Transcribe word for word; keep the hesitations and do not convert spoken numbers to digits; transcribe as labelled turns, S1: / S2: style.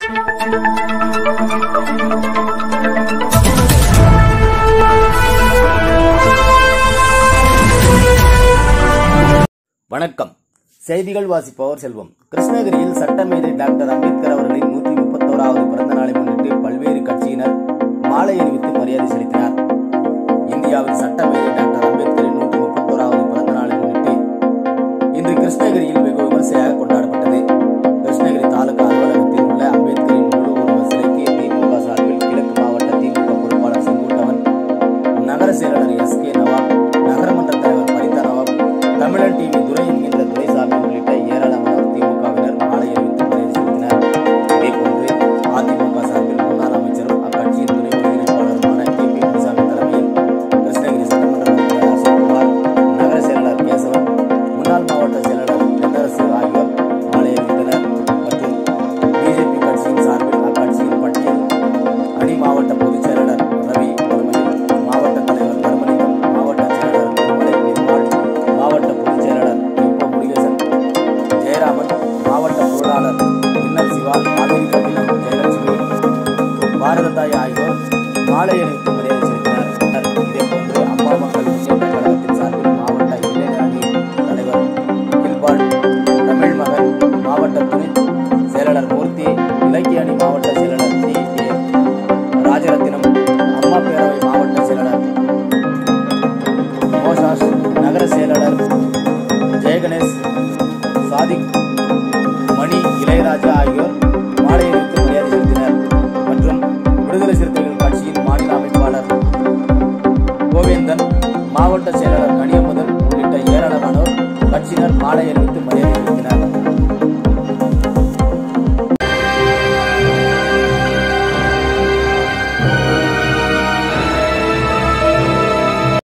S1: வணக்கம். செய்திகள் வாசிப்பவர் செல்வம். கிருஷ்ணகிரியில் சட்டமேதை டாக்டர் அம்பேத்கர் அவர்களின் நூற்றி முப்பத்தோராவது பிறந்த நாளை முன்னிட்டு பல்வேறு கட்சியினர் மாலை அணிவித்து மரியாதை செலுத்தினர். இந்தியாவின் சட்டமேதை டாக்டர் அம்பேத்கரின் நூற்றி முப்பத்தோராவது பிறந்த நாளை முன்னிட்டு இன்று கிருஷ்ணகிரியில் வெகு விமர்சையாக கொண்டாடப்பட்டது. கிருஷ்ணகிரி தாலுகா அலுவலகத்தில் உள்ள அம்பேத்கரின் முழு உருவ சிலைக்கு திமுக சார்பில் கிழக்கு மாவட்ட திமுக பொறுப்பாளர் செங்குட்டவன், நகர செயலாளர் எஸ் கே நவாப், நகரமன்ற தலைவர் பரிதா நவாப், தமிழன் டிவி துரை என்கின்ற துரைசாமி உள்ளிட்ட ஏராளமானோர் திமுகவினர் மாலை அணிவித்து மரியாதை செலுத்தினர். இதேபோன்று அதிமுக சார்பில் முன்னாள் அமைச்சரும் அக்கட்சியின் துணை ஒருங்கிணைப்பாளருமான கே பி முனுசாமி தலைமையில் கிருஷ்ணகிரி சட்டமன்ற உறுப்பினர் அசோக்குமார், நகர செயலாளர் கேசவன், முன்னாள் மாவட்ட செயலாளர் தென்னரசு ஆகியோர் மாலை அணிவித்தனர். மற்றும் பிஜேபி கட்சியின் சார்பில் அக்கட்சியின் பட்டியல் அணி மாவட்ட பொதுச் செயலாளர் ரவி தலைமையில் மாவட்ட தலைவர் தர்மலிங்கம், மாவட்ட செயலாளர் திருமலை பெருமாள், மாவட்ட பொதுச் செயலாளர் எப்போ முருகேசன், ஜெயராமன், மாவட்ட பொருளாளர் பின்னர் சிவா, காவிரி கபிலம், ஜெயலட்சுமி, பாரதத்தாய் ஆகியோர் மாலை அணிவித்து